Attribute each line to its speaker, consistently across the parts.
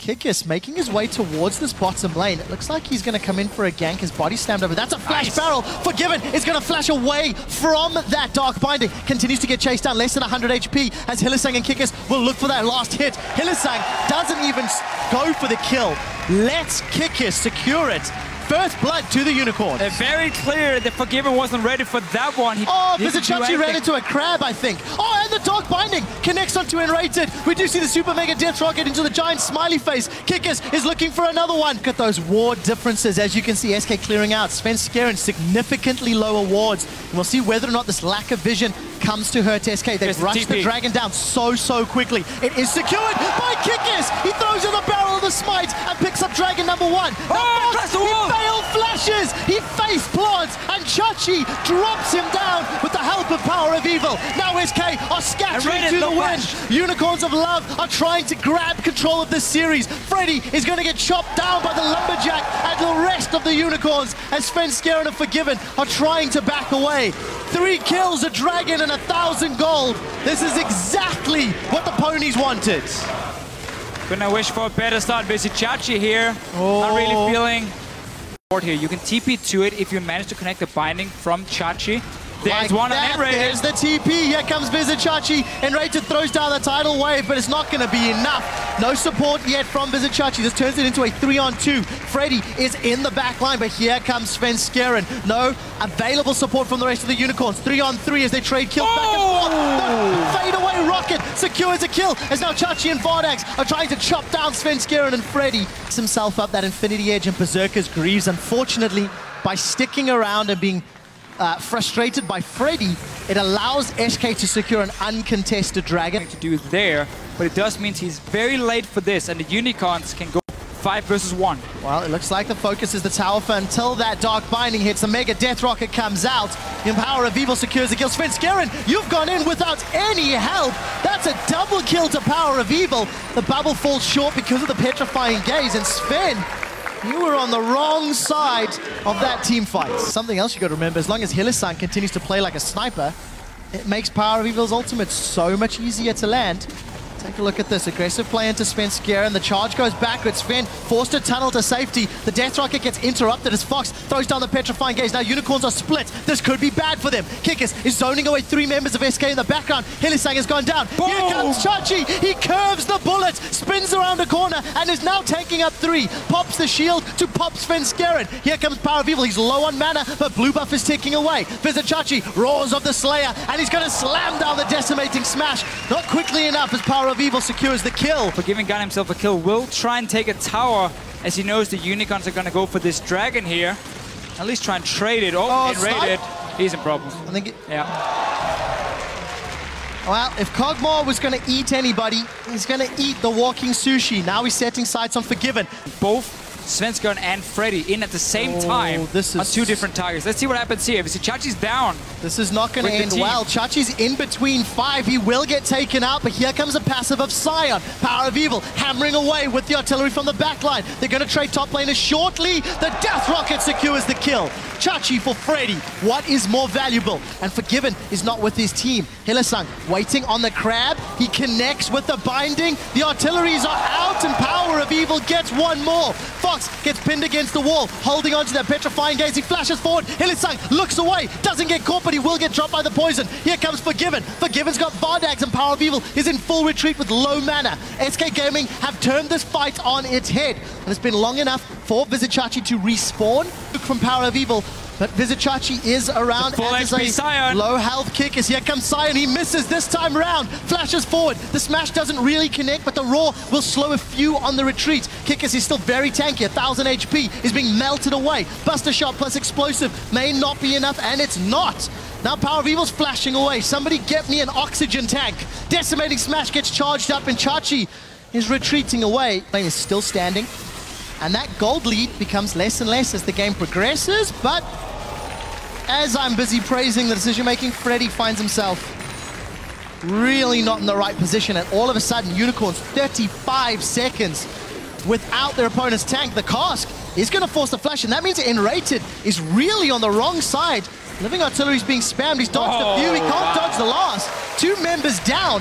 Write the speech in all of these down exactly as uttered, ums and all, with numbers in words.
Speaker 1: Kikis making his way towards this bottom lane. It looks like he's going to come in for a gank. His body slammed over. That's a flash nice. barrel. Forgiven is going to flash away from that Dark Binding. Continues to get chased down. Less than one hundred H P as Hylissang and Kikis will look for that last hit. Hylissang doesn't even go for the kill. Let's Kikis secure it. First blood to the Unicorns.
Speaker 2: Uh, very clear that Forgiven wasn't ready for that one. He
Speaker 1: oh, Vizicsacsi ran into a crab, I think. Oh, and the Dark Binding connects onto Enrated. We do see the Super Mega Death Rocket into the giant smiley face. Kikis is looking for another one. Look at those ward differences. As you can see, S K clearing out. Svenskeren significantly lower wards. And we'll see whether or not this lack of vision comes to hurt S K. They've rushed the, the Dragon down so, so quickly. It is secured by Kikis. He throws in the barrel of the smite and picks up Dragon number one.
Speaker 2: Oh, Fox, the wall.
Speaker 1: He failed flashes. He face plants and Chachi drops him down with the help of Power of Evil. Now S K are scattering to the wind. Unicorns of Love are trying to grab control of this series. Freddy is going to get chopped down by the Lumberjack and the rest of the Unicorns as Svenskeren and Forgiven are trying to back away. Three kills, a Dragon, and a thousand gold. This is exactly what the ponies wanted.
Speaker 2: Gonna wish for a better start. Vizicsacsi here.
Speaker 1: Oh.
Speaker 2: Not really feeling here. You can T P to it if you manage to connect the binding from Chachi. There's
Speaker 1: like
Speaker 2: one
Speaker 1: that.
Speaker 2: on Enrated.
Speaker 1: There's the T P. Here comes Vizicsacsi. Enrated throws down the tidal wave, but it's not going to be enough. No support yet from Vizicsacsi. This turns it into a three on two. Freddy is in the back line, but here comes Svenskeren. No available support from the rest of the Unicorns. Three on three as they trade kills oh! back and forth. The fade away rocket secures a kill as now Chachi and Vardags are trying to chop down Svenskeren, and Freddy picks himself up that Infinity Edge and Berserker's Greaves. Unfortunately, by sticking around and being Uh, frustrated by Freddy, it allows S K to secure an uncontested Dragon.
Speaker 2: To do there, but it does mean he's very late for this, and the Unicorns can go five versus one.
Speaker 1: Well, it looks like the focus is the tower for until that Dark Binding hits. The Mega Death Rocket comes out. The Power of Evil secures the kill. Svenskeren, you've gone in without any help. That's a double kill to Power of Evil. The bubble falls short because of the Petrifying Gaze, and Sven, you were on the wrong side of that team fight. Something else you got to remember, as long as Hylissang continues to play like a sniper, it makes Power of Evil's ultimate so much easier to land. Take a look at this. Aggressive play into Svenskeren. The charge goes backwards. Sven forced to tunnel to safety. The Death Rocket gets interrupted as Fox throws down the Petrifying Gaze. Now Unicorns are split. This could be bad for them. Kikis is zoning away three members of S K in the background. Hylissang has gone down. Boom. Here comes Chachi. He curves the bullet, spins around a corner, and is now taking up three. Pops the shield to pop Svenskeren. Here comes Power of Evil. He's low on mana, but blue buff is ticking away. Vizicsacsi roars of the Slayer, and he's going to slam down the Decimating Smash. Not quickly enough as Power of Evil secures the kill.
Speaker 2: Forgiven got himself a kill. Will try and take a tower as he knows the Unicorns are going to go for this Dragon here. At least try and trade it. Oh,
Speaker 1: oh
Speaker 2: Enrated. He's in problems.
Speaker 1: I think it,
Speaker 2: yeah.
Speaker 1: Well, if Kog'Maw was going to eat anybody, he's going to eat the walking sushi. Now he's setting sights on Forgiven.
Speaker 2: Both Svenskeren and Freddy in at the same
Speaker 1: oh,
Speaker 2: time
Speaker 1: this is...
Speaker 2: on two different targets. Let's see what happens here. Chachi's down.
Speaker 1: This is not going to end well. Chachi's in between five. He will get taken out, but here comes a passive of Sion. Power of Evil hammering away with the artillery from the backline. They're going to trade top laners shortly. The Death Rocket secures the kill. Chachi for Freddy. What is more valuable? And Forgiven is not with his team. Hylissang waiting on the crab. He connects with the binding. The artilleries are out, and Power of Evil gets one more. Fox gets pinned against the wall, holding on to that Petrifying Gaze. He flashes forward. Hylissang looks away, doesn't get caught, but he will get dropped by the poison. Here comes Forgiven. Forgiven's got Vardags, and Power of Evil is in full retreat with low mana. S K Gaming have turned this fight on its head, and it's been long enough for Vizicsacsi to respawn from Power of Evil. But Vizicsacsi is around.
Speaker 2: Full H P Sion.
Speaker 1: Low health kick as here comes Sion. He misses this time round. Flashes forward. The smash doesn't really connect, but the roar will slow a few on the retreat. Kikis is still very tanky. one thousand H P is being melted away. Buster Shot plus explosive may not be enough, and it's not. Now Power of Evil's flashing away. Somebody get me an oxygen tank. Decimating Smash gets charged up, and Chachi is retreating away. Lane is still standing. And that gold lead becomes less and less as the game progresses, but as I'm busy praising the decision-making, Freddy finds himself really not in the right position, and all of a sudden, Unicorns, thirty-five seconds without their opponent's tank. The cask is going to force the flash, and that means Enrated is really on the wrong side. Living Artillery is being spammed. He's dodged oh, a few. He can't wow. dodge the last. Two members down.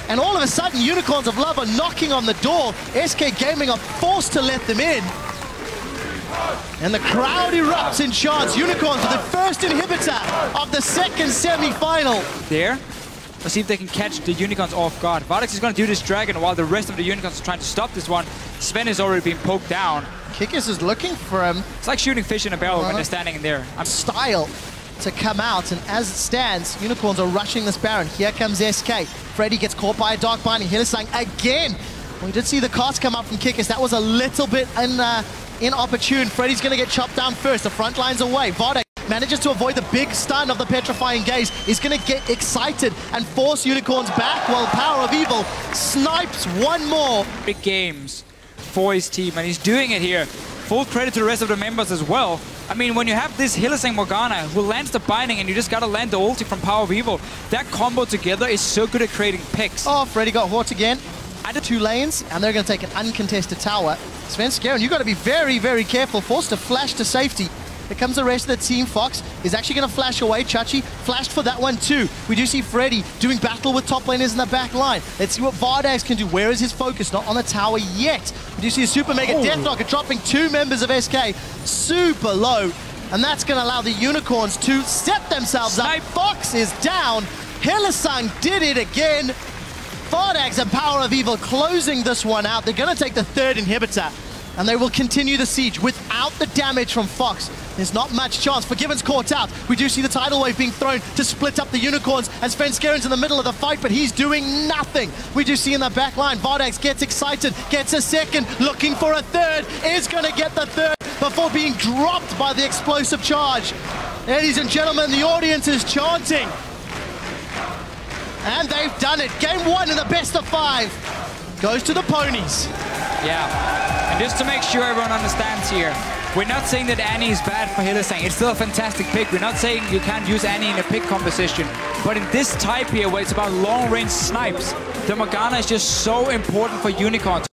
Speaker 1: and all of a sudden Unicorns of Love are knocking on the door. S K Gaming are forced to let them in. And the crowd erupts in chants. Unicorns with the first inhibitor of the second semi-final.
Speaker 2: There. Let's see if they can catch the Unicorns off guard. Vardex is going to do this Dragon while the rest of the Unicorns are trying to stop this one. Sven is already being poked down.
Speaker 1: Kikis is looking for him.
Speaker 2: It's like shooting fish in a barrel uh, when they're standing in there. I'm
Speaker 1: style to come out, and as it stands, Unicorns are rushing this Baron. Here comes S K. Freddy gets caught by a Dark Binding. Hylissang again. We did see the cast come up from Kikis. That was a little bit in, uh, inopportune. Freddy's going to get chopped down first. The front line's away. Vardex manages to avoid the big stun of the Petrifying Gaze. He's going to get excited and force Unicorns back while Power of Evil snipes one more.
Speaker 2: Big games for his team, and he's doing it here. Full credit to the rest of the members as well. I mean, when you have this Hylissang Morgana who lands the binding and you just gotta land the ulti from Power of Evil, that combo together is so good at creating picks.
Speaker 1: Oh, Freddy got Hort again. Added two lanes, and they're gonna take an uncontested tower. Svenskeren, you gotta be very, very careful. Forced to flash to safety. Here comes the rest of the team. Fox is actually going to flash away. Chachi flashed for that one too. We do see Freddy doing battle with top laners in the back line. Let's see what Vardex can do. Where is his focus? Not on the tower yet. We do see a Super Mega
Speaker 2: oh.
Speaker 1: Deathlocker dropping two members of S K super low. And that's going to allow the Unicorns to set themselves
Speaker 2: Snipe.
Speaker 1: up. Fox is down. Hylissang did it again. Vardex and Power of Evil closing this one out. They're going to take the third inhibitor. And they will continue the siege without the damage from Fox. There's not much chance. Forgiven's caught out. We do see the tidal wave being thrown to split up the Unicorns as Svenskeren's in the middle of the fight, but he's doing nothing. We do see in the back line, Vardex gets excited, gets a second, looking for a third, is going to get the third before being dropped by the explosive charge. Ladies and gentlemen, the audience is chanting. And they've done it. Game one in the best of five goes to the ponies.
Speaker 2: Yeah, and just to make sure everyone understands here, we're not saying that Annie is bad for Hylissang. It's still a fantastic pick. We're not saying you can't use Annie in a pick composition. But in this type here, where it's about long-range snipes, the Morgana is just so important for Unicorns.